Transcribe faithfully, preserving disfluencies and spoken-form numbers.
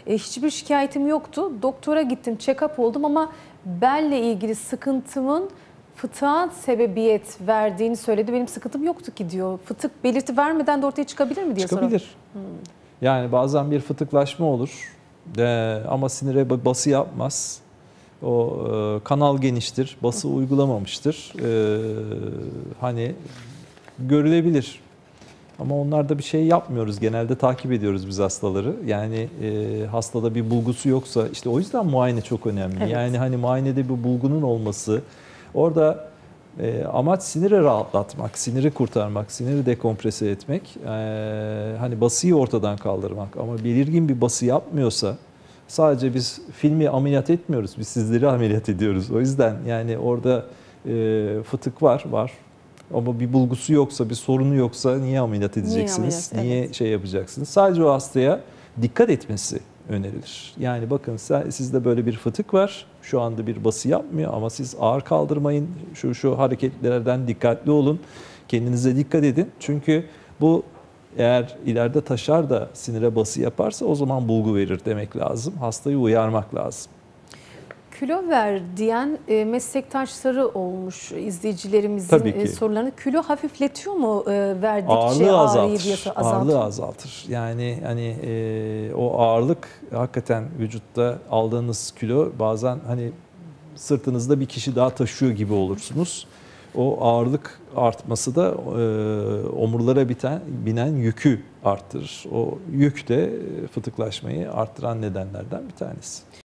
E, hiçbir şikayetim yoktu. Doktora gittim, check-up oldum ama belle ilgili sıkıntımın fıtığa sebebiyet verdiğini söyledi. Benim sıkıntım yoktu ki diyor. Fıtık belirti vermeden de ortaya çıkabilir mi diye soruyor. Çıkabilir. Hmm. Yani bazen bir fıtıklaşma olur de, ama sinire bası yapmaz. O e, kanal geniştir, bası Hı. uygulamamıştır. E, hani görülebilir. Ama onlarda bir şey yapmıyoruz. Genelde takip ediyoruz biz hastaları. Yani e, hastada bir bulgusu yoksa, işte o yüzden muayene çok önemli. Evet. Yani hani muayenede bir bulgunun olması, orada e, amaç siniri rahatlatmak, siniri kurtarmak, siniri dekomprese etmek, e, hani basıyı ortadan kaldırmak. Ama belirgin bir bası yapmıyorsa, sadece biz filmi ameliyat etmiyoruz, biz sizleri ameliyat ediyoruz. O yüzden yani orada e, fıtık var, var. Ama bir bulgusu yoksa, bir sorunu yoksa niye ameliyat edeceksiniz? Niye, ameliyat, niye evet. şey yapacaksınız? Sadece o hastaya dikkat etmesi önerilir. Yani bakın sizde böyle bir fıtık var. Şu anda bir bası yapmıyor ama siz ağır kaldırmayın. Şu şu hareketlerden dikkatli olun. Kendinize dikkat edin. Çünkü bu eğer ileride taşar da sinire bası yaparsa o zaman bulgu verir demek lazım. Hastayı uyarmak lazım. Kilo ver diyen e, meslektaşları olmuş izleyicilerimizin e, sorularını. Kilo hafifletiyor mu e, verdikçe ağırlığı ağrıyı azaltır. diye azaltır. Ağırlığı azaltır. Yani hani e, o ağırlık hakikaten vücutta aldığınız kilo bazen hani sırtınızda bir kişi daha taşıyor gibi olursunuz. O ağırlık artması da e, omurlara biten, binen yükü arttırır. O yük de fıtıklaşmayı arttıran nedenlerden bir tanesi.